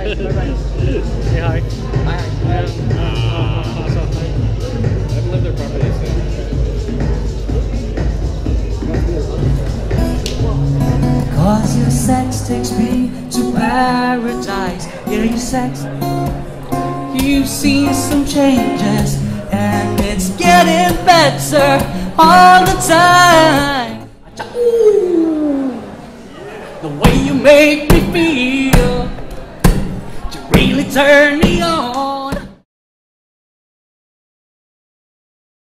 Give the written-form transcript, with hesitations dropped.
Say hi. Hi. I've lived there properly, so. Cause your sex takes me to paradise. Yeah, your sex. You've seen some changes, and it's getting better all the time. Ooh, the way you make me feel, you really turn me on.